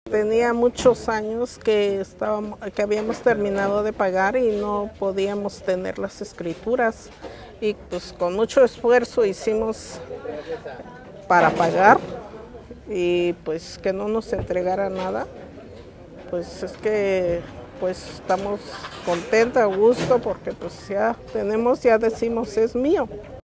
Tenía muchos años que habíamos terminado de pagar y no podíamos tener las escrituras. Y pues con mucho esfuerzo hicimos para pagar y pues que no nos entregara nada. Pues es que pues estamos contentos, a gusto, porque pues ya tenemos, ya decimos, es mío.